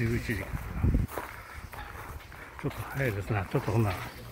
11時。ちょっと早いですね。ちょっとほんなら